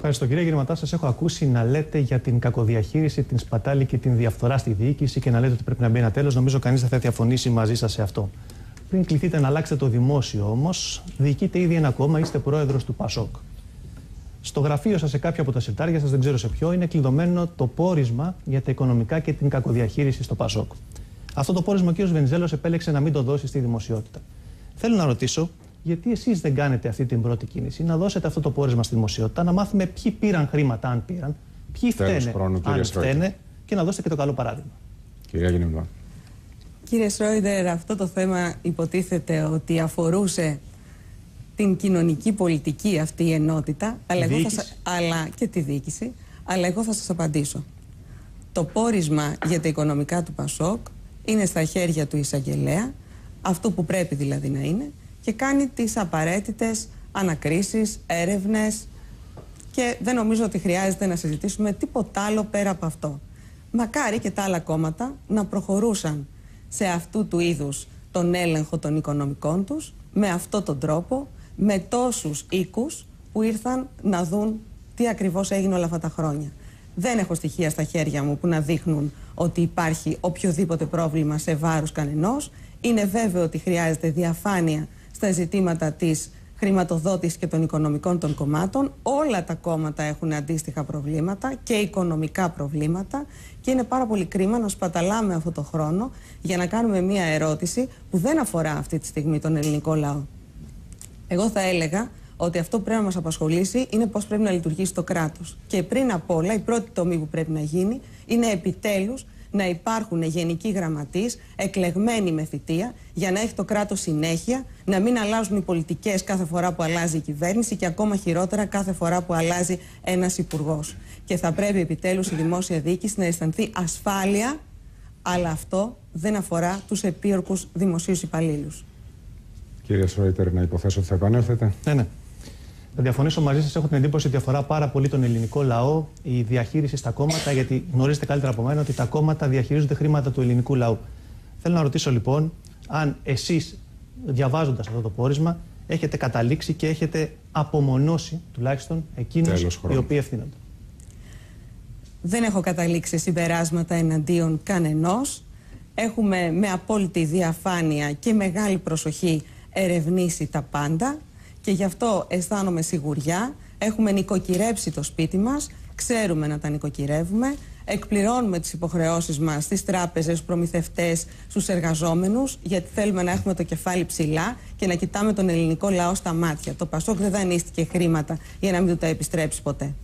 Ευχαριστώ κύριε Γερματά. Σας έχω ακούσει να λέτε για την κακοδιαχείριση, την σπατάλη και την διαφθορά στη διοίκηση και να λέτε ότι πρέπει να μπει ένα τέλος. Νομίζω κανείς δεν θα διαφωνήσει μαζί σας σε αυτό. Πριν κληθείτε να αλλάξετε το δημόσιο όμως, διοικείτε ήδη ένα κόμμα, είστε πρόεδρος του ΠΑΣΟΚ. Στο γραφείο σας, σε κάποιο από τα συρτάρια σας, δεν ξέρω σε ποιο, είναι κλειδωμένο το πόρισμα για τα οικονομικά και την κακοδιαχείριση στο ΠΑΣΟΚ. Αυτό το πόρισμα ο κ. Βενιζέλος επέλεξε να μην το δώσει στη δημοσιότητα. Θέλω να ρωτήσω, γιατί εσείς δεν κάνετε αυτή την πρώτη κίνηση, να δώσετε αυτό το πόρισμα στη δημοσιότητα, να μάθουμε ποιοι πήραν χρήματα, αν πήραν, ποιοι φταίνε, αν φταίνε, και να δώσετε και το καλό παράδειγμα. Κυρία Γεννηματά. Κύριε Σρόιντερ, αυτό το θέμα υποτίθεται ότι αφορούσε την κοινωνική πολιτική αυτή η ενότητα, αλλά και τη διοίκηση, αλλά εγώ θα σας απαντήσω. Το πόρισμα για τα οικονομικά του ΠΑΣΟΚ είναι στα χέρια του εισαγγελέα, αυτό που πρέπει δηλαδή να είναι, και κάνει τις απαραίτητες ανακρίσεις, έρευνες, και δεν νομίζω ότι χρειάζεται να συζητήσουμε τίποτα άλλο πέρα από αυτό. Μακάρι και τα άλλα κόμματα να προχωρούσαν σε αυτού του είδους τον έλεγχο των οικονομικών τους, με αυτόν τον τρόπο, με τόσους οίκους που ήρθαν να δουν τι ακριβώς έγινε όλα αυτά τα χρόνια. Δεν έχω στοιχεία στα χέρια μου που να δείχνουν ότι υπάρχει οποιοδήποτε πρόβλημα σε βάρος κανενός. Είναι βέβαιο ότι χρειάζεται διαφάνεια στα ζητήματα της χρηματοδότησης και των οικονομικών των κομμάτων. Όλα τα κόμματα έχουν αντίστοιχα προβλήματα και οικονομικά προβλήματα, και είναι πάρα πολύ κρίμα να σπαταλάμε αυτό το χρόνο για να κάνουμε μία ερώτηση που δεν αφορά αυτή τη στιγμή τον ελληνικό λαό. Εγώ θα έλεγα ότι αυτό που πρέπει να μας απασχολήσει είναι πώς πρέπει να λειτουργήσει το κράτος. Και πριν απ' όλα, η πρώτη τομή που πρέπει να γίνει είναι επιτέλους να υπάρχουν γενικοί γραμματείς, εκλεγμένοι με θητεία, για να έχει το κράτος συνέχεια, να μην αλλάζουν οι πολιτικές κάθε φορά που αλλάζει η κυβέρνηση, και ακόμα χειρότερα κάθε φορά που αλλάζει ένας υπουργός. Και θα πρέπει επιτέλους η δημόσια διοίκηση να αισθανθεί ασφάλεια, αλλά αυτό δεν αφορά τους επίορκους δημοσίους υπαλλήλους. Κύριε Σρόιτερ, να υποθέσω ότι θα επανέλθετε. Ναι. Θα διαφωνήσω μαζί σας. Έχω την εντύπωση ότι αφορά πάρα πολύ τον ελληνικό λαό η διαχείριση στα κόμματα, γιατί γνωρίζετε καλύτερα από μένα ότι τα κόμματα διαχειρίζονται χρήματα του ελληνικού λαού. Θέλω να ρωτήσω λοιπόν, αν εσείς, διαβάζοντας αυτό το πόρισμα, έχετε καταλήξει και έχετε απομονώσει τουλάχιστον εκείνους οι οποίοι ευθύνονται. Δεν έχω καταλήξει συμπεράσματα εναντίον κανενός. Έχουμε με απόλυτη διαφάνεια και μεγάλη προσοχή ερευνήσει τα πάντα, και γι' αυτό αισθάνομαι σιγουριά. Έχουμε νοικοκυρέψει το σπίτι μας, ξέρουμε να τα νοικοκυρεύουμε, εκπληρώνουμε τις υποχρεώσεις μας στις τράπεζες, στους προμηθευτές, στους εργαζόμενους, γιατί θέλουμε να έχουμε το κεφάλι ψηλά και να κοιτάμε τον ελληνικό λαό στα μάτια. Το ΠΑΣΟΚ δεν δανείστηκε χρήματα για να μην του τα επιστρέψει ποτέ.